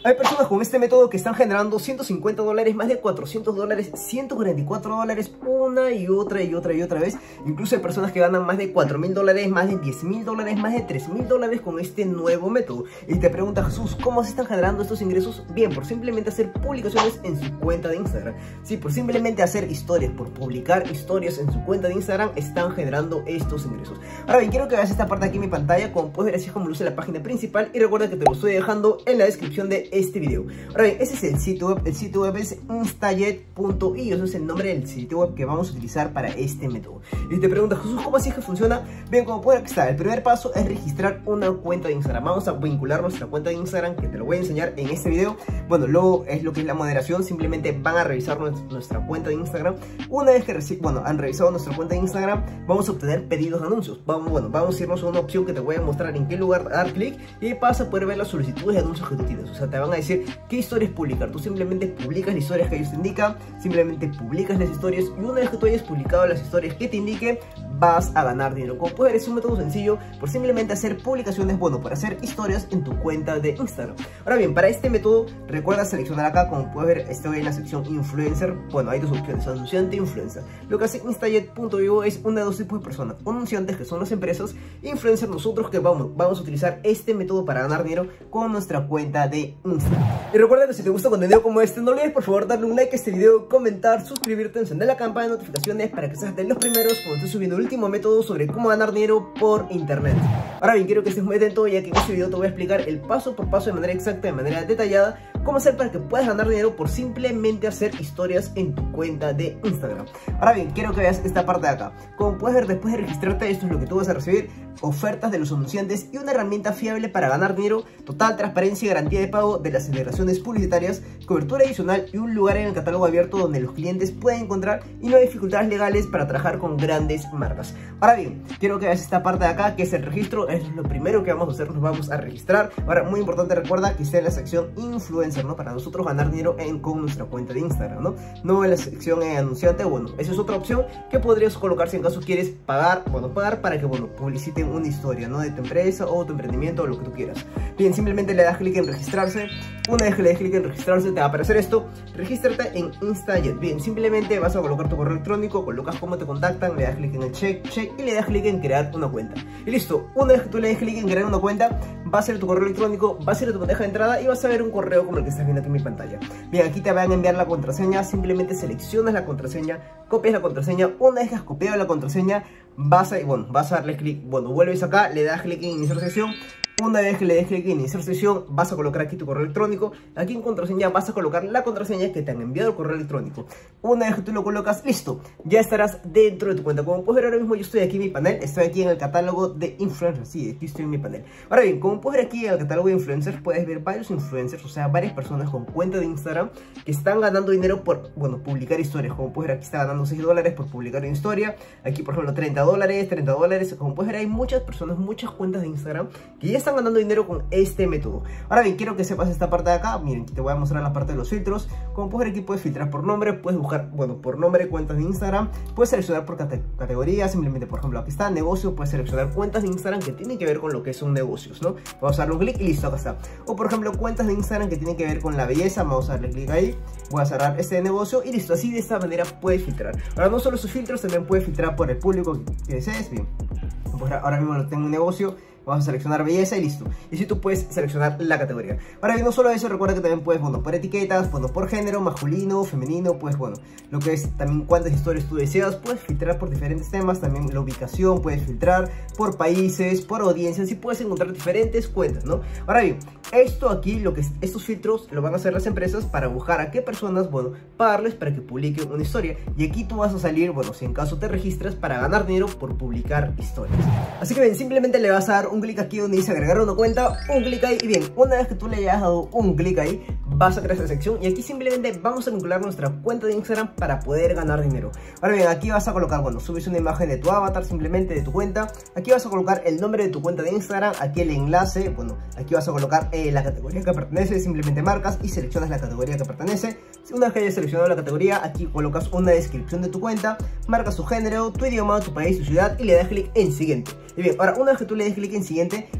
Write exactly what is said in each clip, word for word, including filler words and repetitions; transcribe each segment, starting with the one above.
Hay personas con este método que están generando ciento cincuenta dólares, más de cuatrocientos dólares, ciento cuarenta y cuatro dólares una y otra y otra y otra vez. Incluso hay personas que ganan más de cuatro mil dólares, más de diez mil dólares, más de tres mil dólares con este nuevo método. Y te preguntas, Jesús, ¿cómo se están generando estos ingresos? Bien, por simplemente hacer publicaciones en su cuenta de Instagram. Sí, por simplemente hacer historias, por publicar historias en su cuenta de Instagram, están generando estos ingresos. Ahora bien, quiero que veas esta parte aquí en mi pantalla. Como puedes ver, así es como luce la página principal. Y recuerda que te lo estoy dejando en la descripción de este video. Ahora bien, ese es el sitio web. El sitio web es instajet punto i o. Ese es el nombre del sitio web que vamos a utilizar para este método. Y te preguntas, Jesús, ¿cómo así es que funciona? Bien, como puedes ver, aquí está. El primer paso es registrar una cuenta de Instagram. Vamos a vincular nuestra cuenta de Instagram, que te lo voy a enseñar en este video. Bueno, luego es lo que es la moderación. Simplemente van a revisar nuestra cuenta de Instagram. Una vez que bueno, han revisado nuestra cuenta de Instagram, vamos a obtener pedidos de anuncios. Vamos, bueno, vamos a irnos a una opción que te voy a mostrar en qué lugar dar clic, y vas a poder ver las solicitudes de anuncios que tú tienes. O sea, te van a decir qué historias publicar. Tú simplemente publicas las historias que ellos te indican, simplemente publicas las historias, y una vez que tú hayas publicado las historias que te indiquen, vas a ganar dinero. Como puedes ver, es un método sencillo por simplemente hacer publicaciones, bueno, para hacer historias en tu cuenta de Instagram. Ahora bien, para este método, recuerda seleccionar acá. Como puedes ver, estoy en la sección influencer. Bueno, hay dos opciones, anunciante e influencer. Lo que hace instajet punto i o es una de dos tipos de personas: anunciantes, que son las empresas, influencers, nosotros que vamos, vamos a utilizar este método para ganar dinero con nuestra cuenta de Instagram. Y recuerda que si te gusta contenido como este, no olvides por favor darle un like a este video, comentar, suscribirte, encender la campana de notificaciones para que seas de los primeros cuando estés subiendo el último método sobre cómo ganar dinero por internet. Ahora bien, quiero que estés muy atento, ya que en este video te voy a explicar el paso por paso, de manera exacta, de manera detallada, cómo hacer para que puedas ganar dinero por simplemente hacer historias en tu cuenta de Instagram. Ahora bien, quiero que veas esta parte de acá. Como puedes ver, después de registrarte, esto es lo que tú vas a recibir: ofertas de los anunciantes y una herramienta fiable para ganar dinero, total transparencia y garantía de pago de las integraciones publicitarias, cobertura adicional y un lugar en el catálogo abierto donde los clientes pueden encontrar, y no hay dificultades legales para trabajar con grandes marcas. Ahora bien, quiero que veas esta parte de acá, que es el registro. Eso es lo primero que vamos a hacer, nos vamos a registrar. Ahora, muy importante, recuerda que está en la sección influencer, ¿no? Para nosotros ganar dinero en, con nuestra cuenta de Instagram, ¿no? No en la sección eh, anunciante. Bueno, esa es otra opción que podrías colocar si en caso quieres pagar, bueno, pagar para que, bueno, publiciten una historia, ¿no? De tu empresa o tu emprendimiento o lo que tú quieras. Bien, simplemente le das clic en registrarse. Una vez que le des clic en registrarse, te va a aparecer esto: regístrate en instajet. Bien, simplemente vas a colocar tu correo electrónico, colocas cómo te contactan, le das clic en el check, check y le das clic en crear una cuenta. Y listo, una vez que tú le des clic en crear una cuenta, va a ser tu correo electrónico, va a ser tu bandeja de entrada y vas a ver un correo como el que estás viendo aquí en mi pantalla. Bien, aquí te van a enviar la contraseña. Simplemente seleccionas la contraseña, copias la contraseña. Una vez que has copiado la contraseña, vas a, bueno, vas a darle clic, bueno, vuelves acá, le das clic en iniciar sesión. Una vez que le des clic en iniciar sesión, vas a colocar aquí tu correo electrónico. Aquí en contraseña vas a colocar la contraseña que te han enviado el correo electrónico. Una vez que tú lo colocas, listo, ya estarás dentro de tu cuenta. Como puedes ver, ahora mismo yo estoy aquí en mi panel, estoy aquí en el catálogo de influencers. Sí, aquí estoy en mi panel. Ahora bien, como puedes ver aquí en el catálogo de influencers, puedes ver varios influencers, o sea, varias personas con cuenta de Instagram que están ganando dinero por, bueno, publicar historias. Como puedes ver, aquí está ganando seis dólares por publicar una historia. Aquí, por ejemplo, treinta dólares, treinta dólares. Como puedes ver, hay muchas personas, muchas cuentas de Instagram que ya están ganando dinero con este método. Ahora bien, quiero que sepas esta parte de acá. Miren, te voy a mostrar la parte de los filtros. Como puedes ver, aquí puedes filtrar por nombre, puedes buscar, bueno, por nombre de cuentas de Instagram, puedes seleccionar por cate categoría. Simplemente, por ejemplo, aquí está negocio, puedes seleccionar cuentas de Instagram que tienen que ver con lo que son negocios, ¿no? Vamos a darle un clic y listo, acá está. O por ejemplo, cuentas de Instagram que tienen que ver con la belleza, vamos a darle clic ahí, voy a cerrar este negocio y listo. Así, de esta manera puedes filtrar. Ahora, no solo sus filtros, también puedes filtrar por el público que desees. Bien, pues ahora mismo tengo un negocio, vamos a seleccionar belleza y listo. Y si tú puedes seleccionar la categoría. Ahora bien, no solo eso, recuerda que también puedes, bueno, por etiquetas, bueno, por género, masculino, femenino, pues bueno, lo que es también cuántas historias tú deseas. Puedes filtrar por diferentes temas, también la ubicación, puedes filtrar por países, por audiencias, y puedes encontrar diferentes cuentas, ¿no? Ahora bien, esto aquí, lo que es, estos filtros lo van a hacer las empresas para buscar a qué personas, bueno, pagarles para que publiquen una historia. Y aquí tú vas a salir, bueno, si en caso te registras, para ganar dinero por publicar historias. Así que bien, simplemente le vas a dar un clic aquí donde dice agregar una cuenta, un clic ahí, y bien, una vez que tú le hayas dado un clic ahí, vas a crear esta sección y aquí simplemente vamos a vincular nuestra cuenta de Instagram para poder ganar dinero. Ahora bien, aquí vas a colocar, bueno, subes una imagen de tu avatar, simplemente de tu cuenta. Aquí vas a colocar el nombre de tu cuenta de Instagram, aquí el enlace, bueno, aquí vas a colocar eh, la categoría que pertenece, simplemente marcas y seleccionas la categoría que pertenece. Una vez que hayas seleccionado la categoría, aquí colocas una descripción de tu cuenta, marcas tu género, tu idioma, tu país, tu ciudad y le das clic en siguiente. Y bien, ahora una vez que tú le des clic en siguiente,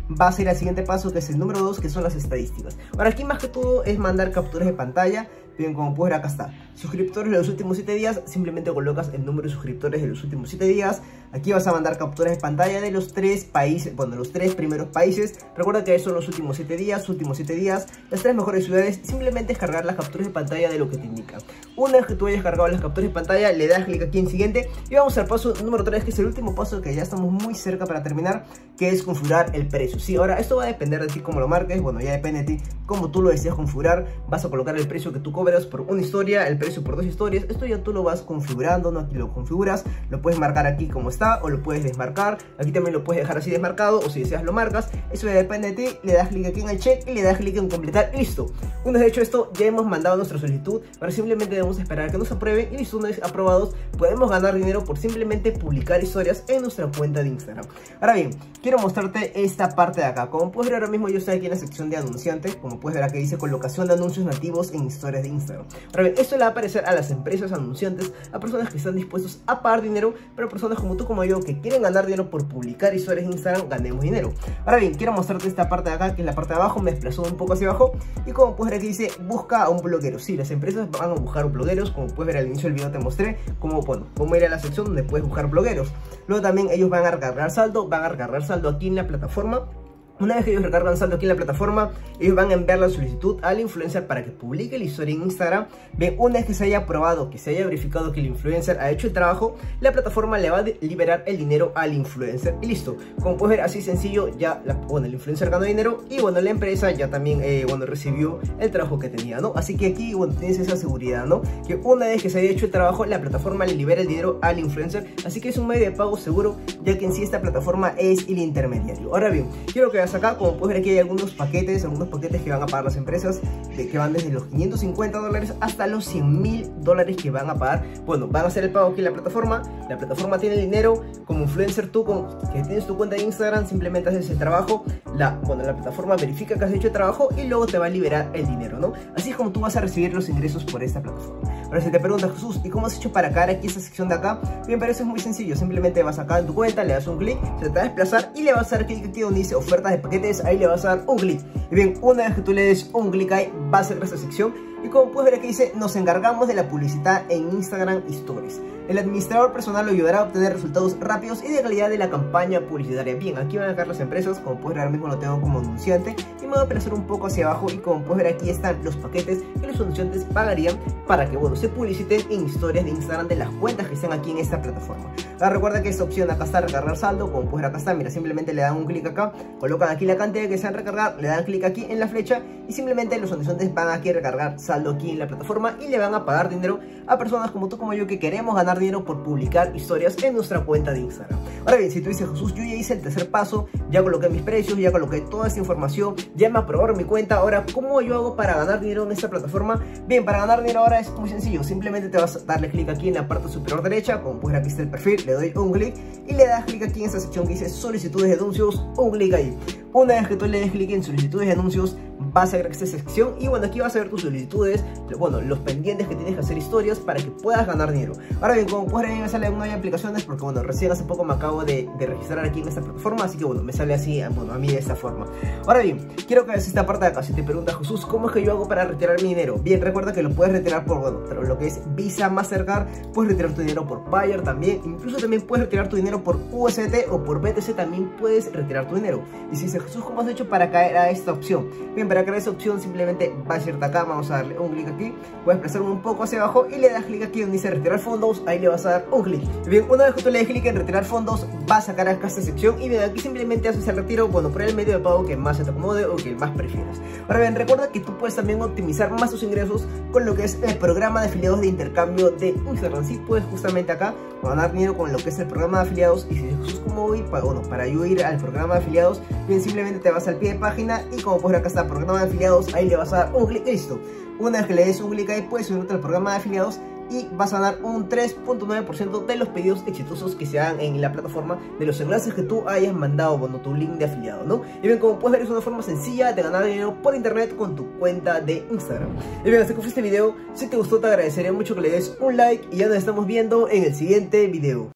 vas a ir al siguiente paso, que es el número dos, que son las estadísticas. Ahora aquí más que todo es mandar capturas de pantalla. Bien, como puedes ver acá está, suscriptores de los últimos siete días, simplemente colocas el número de suscriptores de los últimos siete días. Aquí vas a mandar capturas de pantalla de los tres países, bueno, los tres primeros países. Recuerda que son los últimos siete días, últimos siete días, las tres mejores ciudades. Simplemente es cargar las capturas de pantalla de lo que te indica. Una vez que tú hayas cargado las capturas de pantalla, le das clic aquí en siguiente y vamos al paso número tres, que es el último paso, que ya estamos muy cerca para terminar, que es configurar el precio. Sí, ahora esto va a depender de ti cómo lo marques, bueno, ya depende de ti cómo tú lo deseas configurar. Vas a colocar el precio que tú cobras por una historia, el precio por dos historias. Esto ya tú lo vas configurando, ¿no? Aquí lo configuras, lo puedes marcar aquí como está o lo puedes desmarcar. Aquí también lo puedes dejar así desmarcado, o si deseas lo marcas. Eso ya depende de ti. Le das clic aquí en el check y le das clic en completar y listo. Una vez hecho esto, ya hemos mandado nuestra solicitud. Ahora simplemente debemos esperar a que nos aprueben y listo. Una vez aprobados, podemos ganar dinero por simplemente publicar historias en nuestra cuenta de Instagram. Ahora bien, quiero mostrarte esta parte de acá. Como puedes ver, ahora mismo yo estoy aquí en la sección de anunciantes. Como puedes ver, aquí dice colocación de anuncios nativos en historias de Instagram. Ahora bien, esto le va a aparecer a las empresas anunciantes, a personas que están dispuestos a pagar dinero, pero personas como tú, como yo, que quieren ganar dinero por publicar historias en Instagram, ganemos dinero. Ahora bien, quiero mostrarte esta parte de acá, que es la parte de abajo. Me desplazó un poco hacia abajo y como puedes ver aquí dice, busca a un bloguero. Sí, las empresas van a buscar blogueros. Como puedes ver al inicio del video te mostré cómo, bueno, cómo ir a la sección donde puedes buscar blogueros. Luego también ellos van a recargar saldo, van a recargar saldo aquí en la plataforma. Una vez que ellos recargan saldo aquí en la plataforma, ellos van a enviar la solicitud al influencer para que publique la historia en Instagram. Bien, una vez que se haya probado, que se haya verificado que el influencer ha hecho el trabajo, la plataforma le va a liberar el dinero al influencer y listo. Como puedes ver, así sencillo, ya la, bueno, el influencer ganó dinero y bueno, la empresa ya también eh, bueno, recibió el trabajo que tenía, ¿no? Así que aquí, bueno, tienes esa seguridad, ¿no? Que una vez que se haya hecho el trabajo, la plataforma le libera el dinero al influencer. Así que es un medio de pago seguro, ya que en sí esta plataforma es el intermediario. Ahora bien, quiero que acá, como puedes ver aquí hay algunos paquetes, algunos paquetes que van a pagar las empresas, de, que van desde los quinientos cincuenta dólares hasta los cien mil dólares que van a pagar. Bueno, van a hacer el pago aquí en la plataforma, la plataforma tiene el dinero, como influencer tú, con, que tienes tu cuenta de Instagram, simplemente haces el trabajo, la, bueno, la plataforma verifica que has hecho el trabajo y luego te va a liberar el dinero, ¿no? Así es como tú vas a recibir los ingresos por esta plataforma. Ahora si te preguntas, Jesús, ¿y cómo has hecho para caer aquí esta sección de acá? Bien, pero eso es muy sencillo, simplemente vas acá en tu cuenta, le das un clic, se te va a desplazar y le vas a dar clic aquí donde dice ofertas de paquetes. Ahí le vas a dar un clic. Y bien, una vez que tú le des un clic ahí, va a ser esta sección. Y como puedes ver aquí dice, nos encargamos de la publicidad en Instagram Stories. El administrador personal lo ayudará a obtener resultados rápidos y de calidad de la campaña publicitaria. Bien, aquí van a caer las empresas, como puedes ver ahora mismo lo tengo como anunciante y me voy a desplazar un poco hacia abajo y como puedes ver aquí están los paquetes que los anunciantes pagarían para que, bueno, se publiciten en historias de Instagram de las cuentas que están aquí en esta plataforma. Ahora recuerda que esta opción acá está, recargar saldo, como puedes ver acá está, mira, simplemente le dan un clic acá, colocan aquí la cantidad que desean recargar, le dan clic aquí en la flecha y simplemente los anunciantes van aquí a recargar saldo aquí en la plataforma y le van a pagar dinero a personas como tú, como yo, que queremos ganar dinero por publicar historias en nuestra cuenta de Instagram. Ahora bien, si tú dices, Jesús, yo ya hice el tercer paso, ya coloqué mis precios, ya coloqué toda esta información, ya me aprobaron mi cuenta, ahora ¿cómo yo hago para ganar dinero en esta plataforma? Bien, para ganar dinero ahora es muy sencillo, simplemente te vas a darle clic aquí en la parte superior derecha, como puedes ver aquí está el perfil, le doy un clic y le das clic aquí en esta sección que dice solicitudes de anuncios, un clic ahí. Una vez que tú le des clic en solicitudes de anuncios, vas a ver esta sección y bueno, aquí vas a ver tus solicitudes, bueno, los pendientes que tienes que hacer historias para que puedas ganar dinero. Ahora bien, como puedes ver, a mí me sale no hay aplicaciones porque bueno, recién hace poco me acabo de, de registrar aquí en esta plataforma, así que bueno, me sale así, bueno, a mí de esta forma. Ahora bien, quiero que veas esta parte de acá. Si te preguntas, Jesús, ¿cómo es que yo hago para retirar mi dinero? Bien, recuerda que lo puedes retirar por, bueno, lo que es Visa, Mastercard, puedes retirar tu dinero por Payer también, incluso también puedes retirar tu dinero por U S D T o por B T C, también puedes retirar tu dinero. Y si dices, Jesús, ¿cómo has hecho para caer a esta opción? Bien, para caer a esta opción simplemente vas a irte acá, vamos a darle un clic aquí, puedes desplazar un poco hacia abajo y le das clic aquí donde dice retirar fondos, ahí le vas a dar un clic. Bien, una vez que tú le des clic en retirar fondos, vas a sacar acá esta sección y bien, aquí simplemente haces el retiro, bueno, por el medio de pago que más se te acomode o que más prefieras. Ahora bien, recuerda que tú puedes también optimizar más tus ingresos con lo que es el programa de afiliados de intercambio de Instagram. Sí, puedes justamente acá ganar dinero con lo que es el programa de afiliados. Y si Jesús, ¿cómo voy? Para, bueno, para yo ir al programa de afiliados, bien, simplemente te vas al pie de página y como puedes ver acá está el programa de afiliados, ahí le vas a dar un clic, listo. Una vez que le des un clic ahí, puedes subirte al programa de afiliados y vas a ganar un tres punto nueve por ciento de los pedidos exitosos que se hagan en la plataforma, de los enlaces que tú hayas mandado, bueno, tu link de afiliado, ¿no? Y bien, como puedes ver, es una forma sencilla de ganar dinero por internet con tu cuenta de Instagram. Y bien, hasta que fue este video. Si te gustó, te agradecería mucho que le des un like y ya nos estamos viendo en el siguiente video.